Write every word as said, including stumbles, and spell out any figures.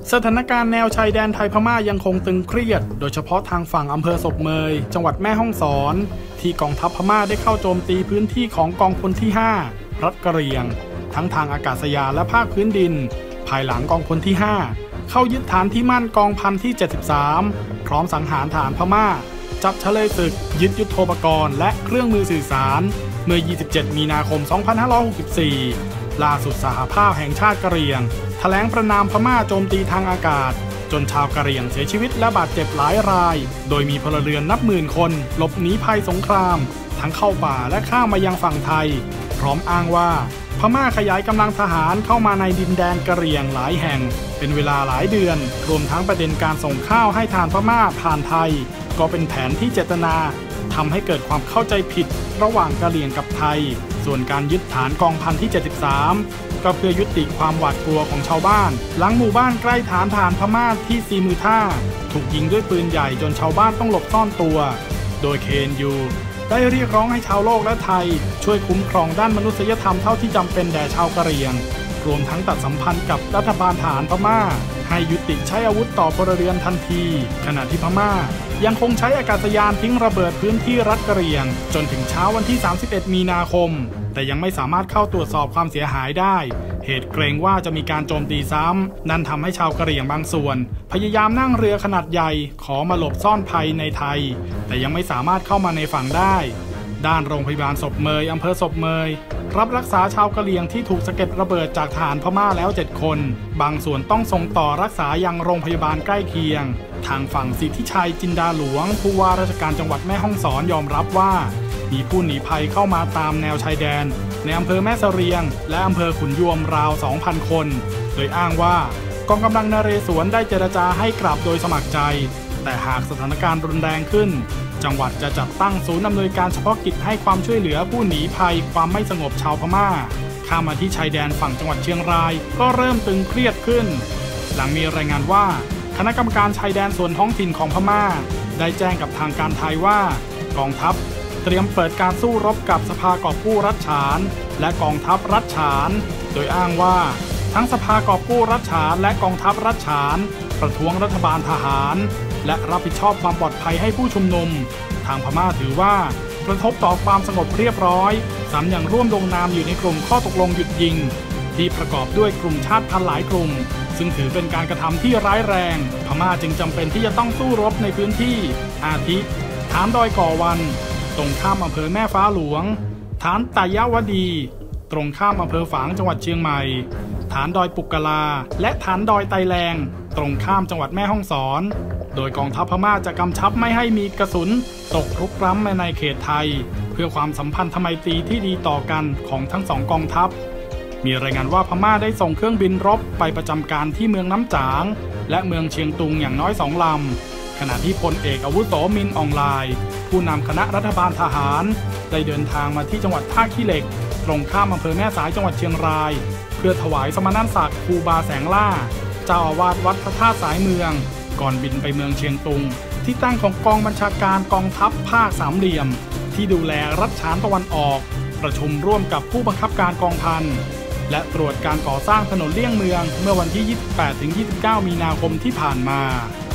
สถานการณ์แนวชายแดนไทยพม่ายังคงตึงเครียดโดยเฉพาะทางฝั่งอำเภอศพเมยจังหวัดแม่ฮ่องสอนที่กองทัพพม่าได้เข้าโจมตีพื้นที่ของกองพลที่ห้ารัฐกะเหรี่ยงทั้งทางอากาศยานและภาคพื้นดินภายหลังกองพลที่ห้าเข้ายึดฐานที่มั่นกองพันที่เจ็ดสิบสามพร้อมสังหารฐานพม่าจับเฉลยศึกยึดยุทโธปกรณ์และเครื่องมือสื่อสารเมื่อยี่สิบเจ็ดมีนาคมสองพันห้าร้อยหกสิบสี่ล่าสุดสหภาพแห่งชาติกะเหรี่ยงแถลงประณามพม่าโจมตีทางอากาศจนชาวกะเหรี่ยงเสียชีวิตและบาดเจ็บหลายรายโดยมีพลเรือนนับหมื่นคนหลบหนีภัยสงครามทั้งเข้าป่าและข้ามมายังฝั่งไทยพร้อมอ้างว่าพม่าขยายกำลังทหารเข้ามาในดินแดนกะเหรี่ยงหลายแห่งเป็นเวลาหลายเดือนรวมทั้งประเด็นการส่งข้าวให้ทานพม่าผ่านไทยก็เป็นแผนที่เจตนาทำให้เกิดความเข้าใจผิดระหว่างกะเหรี่ยงกับไทยส่วนการยึดฐานกองพันที่เจ็ดสิบสามก็เพื่อยุติความหวาดกลัวของชาวบ้านหลังหมู่บ้านใกล้ฐานทหารพม่าที่ซีมือท่าถูกยิงด้วยปืนใหญ่จนชาวบ้านต้องหลบซ่อนตัวโดย เค เอ็น ยู ได้เรียกร้องให้ชาวโลกและไทยช่วยคุ้มครองด้านมนุษยธรรมเท่าที่จำเป็นแด่ชาวกะเหรี่ยงรวมทั้งตัดสัมพันธ์กับรัฐบาลทหารพม่าให้ยุติใช้อาวุธต่อพลเรือนทันทีขณะที่พม่ายังคงใช้อากาศยานทิ้งระเบิดพื้นที่รัฐกะเหรี่ยงจนถึงเช้าวันที่สามสิบเอ็ดมีนาคมแต่ยังไม่สามารถเข้าตรวจสอบความเสียหายได้เหตุเกรงว่าจะมีการโจมตีซ้ำนั่นทำให้ชาวกะเหรี่ยงบางส่วนพยายามนั่งเรือขนาดใหญ่ขอมาหลบซ่อนภัยในไทยแต่ยังไม่สามารถเข้ามาในฝั่งได้ด้านโรงพยาบาลศพเมยอำเภอศพเมยรับรักษาชาวกะเหรี่ยงที่ถูกสะเก็ดระเบิดจากทหารพม่าแล้วเจ็ดคนบางส่วนต้องส่งต่อรักษายังโรงพยาบาลใกล้เคียงทางฝั่งสิทธิชัยจินดาหลวงผู้ว่าราชการจังหวัดแม่ฮ่องสอนยอมรับว่ามีผู้หนีภัยเข้ามาตามแนวชายแดนในอำเภอแม่เสรียงและอำเภอขุนยวมราว สองพัน คนโดยอ้างว่ากองกำลังนเรศวรได้เจรจาให้กลับโดยสมัครใจแต่หากสถานการณ์รุนแรงขึ้นจังหวัดจะจัดตั้งศูนย์อำนวยการเฉพาะกิจให้ความช่วยเหลือผู้หนีภัยความไม่สงบชาวพม่าข้ามมาที่ชายแดนฝั่งจังหวัดเชียงรายก็เริ่มตึงเครียดขึ้นหลังมีรายงานว่าคณะกรรมการชายแดนส่วนท้องถิ่นของพม่าได้แจ้งกับทางการไทยว่ากองทัพเตรียมเปิดการสู้รบกับสภากอบกู้รัฐฉานและกองทัพรัฐฉานโดยอ้างว่าทั้งสภากอบกู้รัฐฉานและกองทัพรัฐฉานประท้วงรัฐบาลทหารและรับผิดชอบความปลอดภัยให้ผู้ชุมนุมทางพม่าถือว่ากระทบต่อความสงบเรียบร้อยซ้ำยังร่วมลงนามอยู่ในกลุ่มข้อตกลงหยุดยิงที่ประกอบด้วยกลุ่มชาติพันธุ์หลายกลุ่มซึ่งถือเป็นการกระทำที่ร้ายแรงพม่าจึงจำเป็นที่จะต้องสู้รบในพื้นที่อาทิฐานดอยก่อวันตรงข้ามอำเภอแม่ฟ้าหลวงฐานตายาวดีตรงข้ามอำเภอฝางจังหวัดเชียงใหม่ฐานดอยปุกกะลาและฐานดอยไตแลงตรงข้ามจังหวัดแม่ฮ่องสอนโดยกองทัพพม่าจะกำชับไม่ให้มีกระสุนตกรุกร้ำมาในเขตไทยเพื่อความสัมพันธไมตรีที่ดีต่อกันของทั้งสองกองทัพมีรายงานว่าพม่าได้ส่งเครื่องบินรบไปประจำการที่เมืองน้ำจางและเมืองเชียงตุงอย่างน้อยสองลำขณะที่พลเอกอาวุโสมินอองไลน์ผู้นำคณะรัฐบาลทหารได้เดินทางมาที่จังหวัดท่าขี้เหล็กตรงข้ามอำเภอแม่สายจังหวัดเชียงรายเพื่อถวายสมณศักดิ์ครูบาแสงล่าเจ้าอาวาสวัดพระธาตุสายเมืองก่อนบินไปเมืองเชียงตุงที่ตั้งของกองบัญชาการกองทัพภาคสามเหลี่ยมที่ดูแลรัฐฉานตะวันออกประชุมร่วมกับผู้บังคับการกองพันและตรวจการก่อสร้างถนนเลี่ยงเมืองเมื่อวันที่ ยี่สิบแปดถึงยี่สิบเก้า มีนาคมที่ผ่านมา